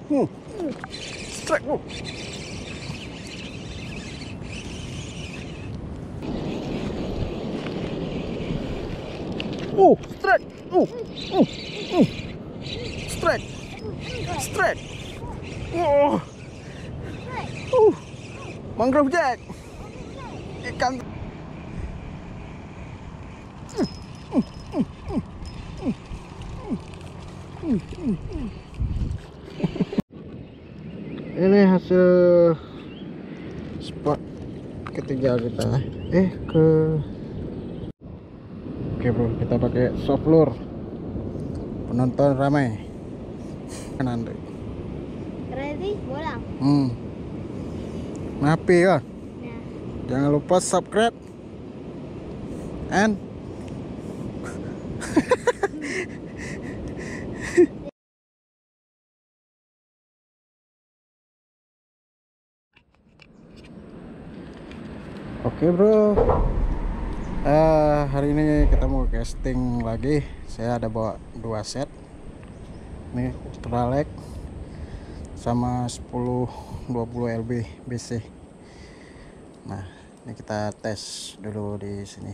Strike, bro. Strike. Strike. Strike. Oh. Mangrove jack. Ikan. Ini hasil spot ketiga kita. Oke bro, kita pakai soft lure. Penonton ramai. Nanti. Ready? Bola. Ngapi ya. Nah. Jangan lupa subscribe and Oke bro, hari ini kita mau casting lagi. Saya ada bawa 2 set. Ini ultralight sama 10-20 lb BC. Nah, ini kita tes dulu di sini.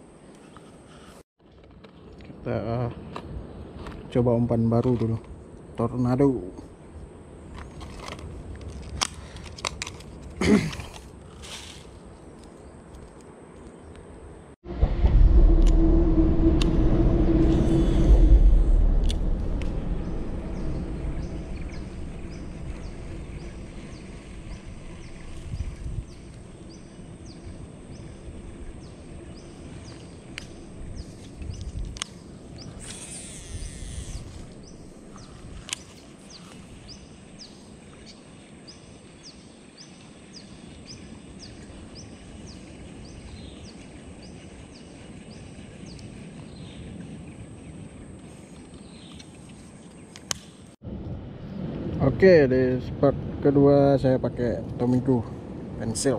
Kita coba umpan baru dulu, tornado. Oke, di spot kedua saya pakai Tomigo pensil.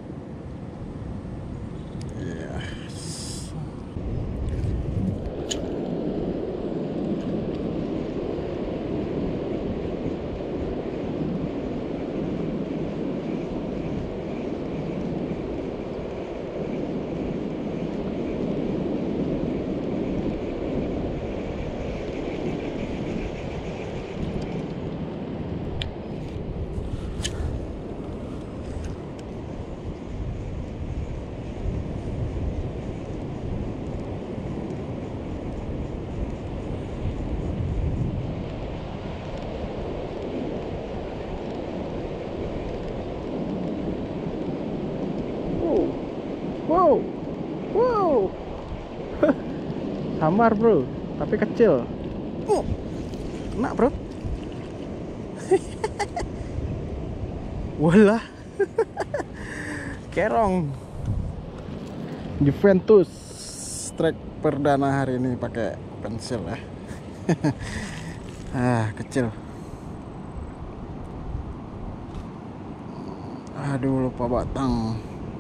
Wow. Sambar bro, tapi kecil. Kena bro. Walah. Kerong. Juventus strike perdana hari ini pakai pensil ya. Kecil. Aduh, lupa batang.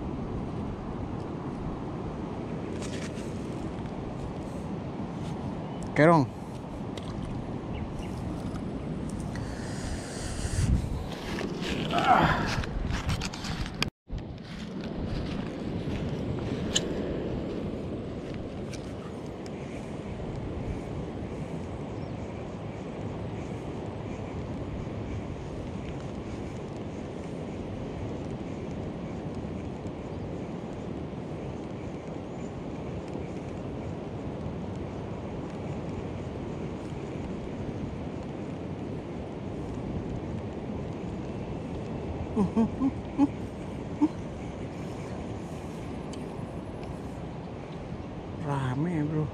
Kerong. Rame bro.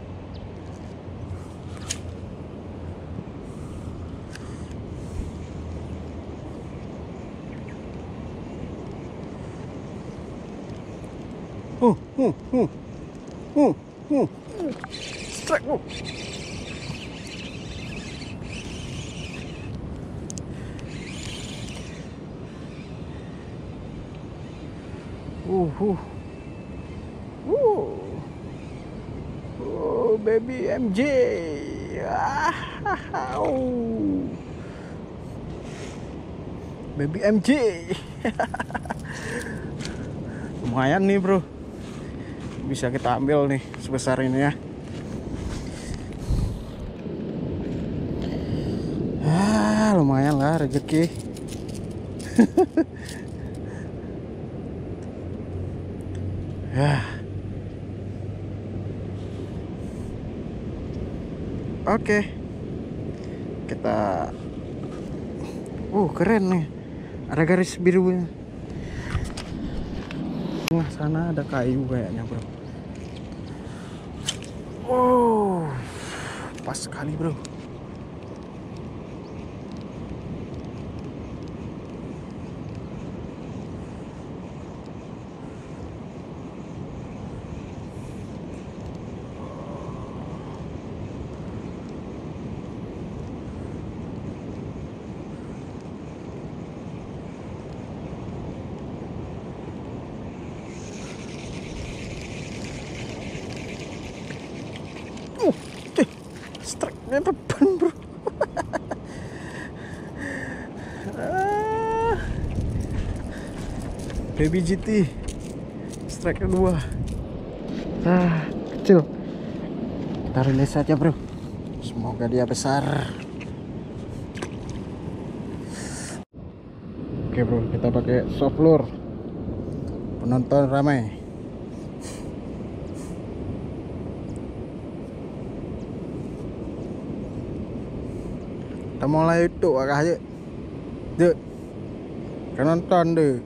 Strike bro. Oh, baby MJ. Baby MJ. Lumayan nih bro, bisa kita ambil nih sebesar ini ya. Lumayan lah rezeki. Ya. Oke. Kita keren nih. Ada garis birunya. Tengah sana ada kayu kayaknya, bro. Wow. Pas sekali, bro. Strike-nya depan, bro. Baby GT strike kedua. Kecil. Kita rilis saja, bro. Semoga dia besar. Oke, bro, kita pakai soft lure. Penonton ramai. Kita mulai itu akah je. Dek. Kan nonton dek.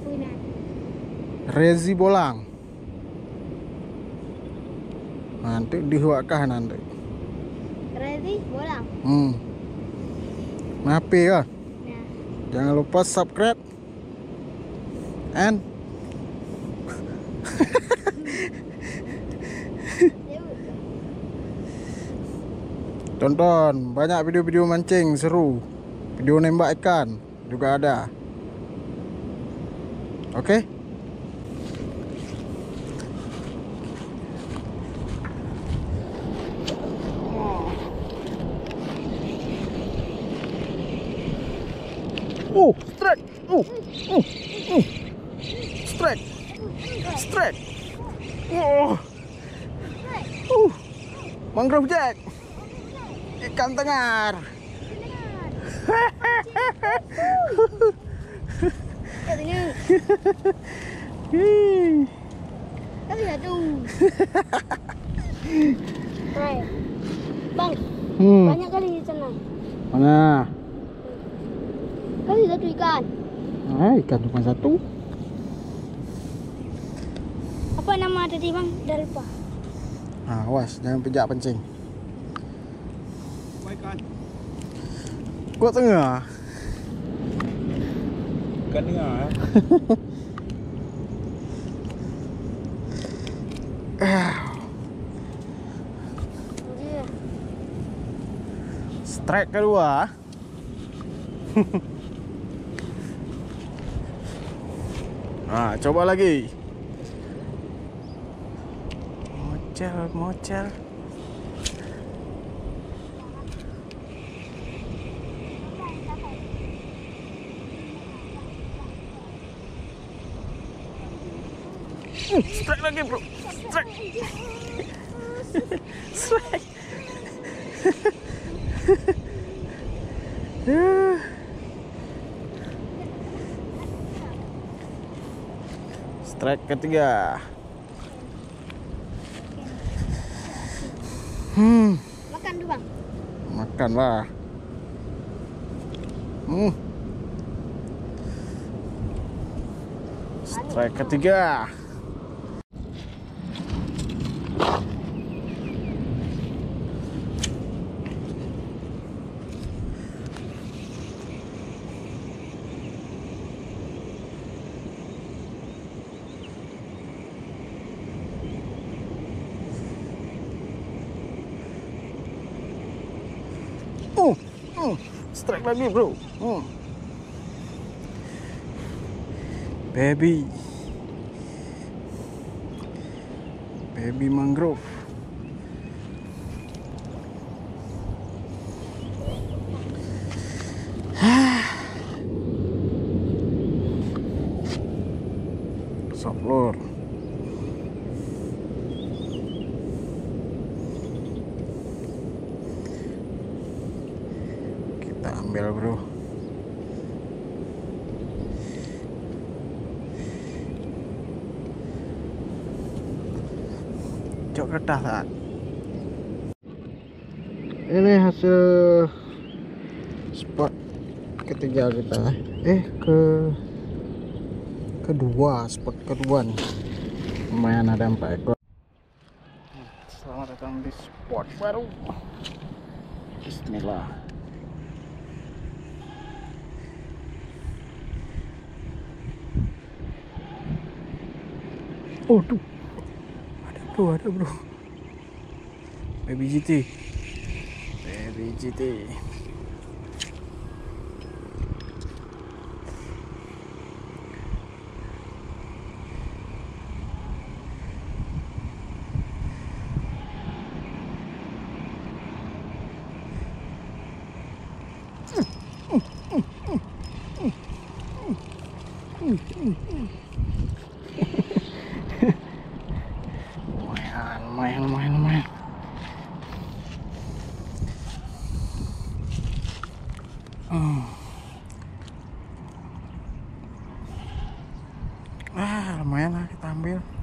Rezi Bolang. Nanti dihuakah nanti. Rezi Bolang. Mapi ya. Nah. Jangan lupa subscribe and tonton banyak video-video mancing seru, video nembak ikan juga ada. Oke? Strike. Strike. Strike. Mangrove Jack. Ikan tengar. Tapi satu. Bang, banyak kali di sana. Mana? Kali satu ikan. Ikan cuma satu. Apa nama tadi bang? Dah lupa. Awas, jangan pijak pancing. Ikan. Gua tengah. Ikan tengah ya. Strike kedua. Coba lagi. Mocel. Strike lagi, bro. Strike. Strike. Strike ketiga. Makan dulu bang. Makan lah. Strike ketiga. Strike lagi, bro. Baby mangrove. lur. Kita ambil bro. Cok kedah lah. Ini hasil spot ketiga kita. Spot kedua nih. Lumayan ada 4 ekor. Selamat datang di spot baru. Bismillah. Oh tuh, ada bro. Baby GT. Lumayan. Lumayan lah kita ambil.